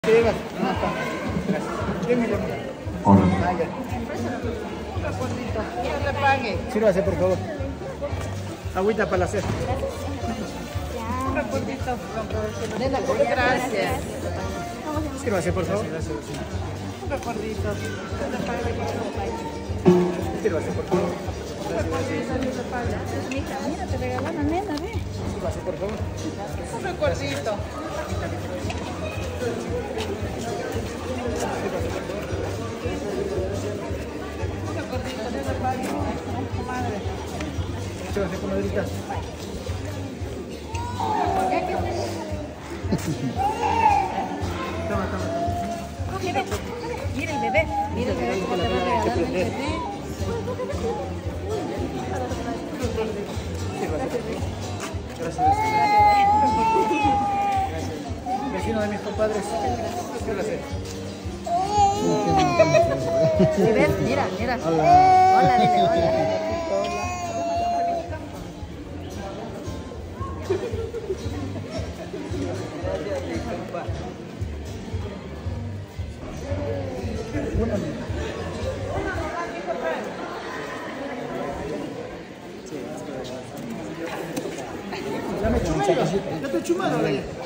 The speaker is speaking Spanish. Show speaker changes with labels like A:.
A: Gracias.
B: Hola.
A: No le pague. Sírvase, por favor. Agüita para la sed. Un reportito. Gracias. Sírvase, por favor. Un reportito. Sírvase, por favor.
C: Mira, te regaló una nena, ve.
A: Sírvase, por favor.
C: Un recuerdito.
A: Sírvase, comadrita. Toma.
C: Mira el bebé. Mira el bebé. ¿Cómo te va a regalar el bebé?
A: Gracias. Vecino de mis compadres. Sírvase.
C: Bebé, mira. Hola, dile, hola.
A: Ya me chumé. Ya te chumado.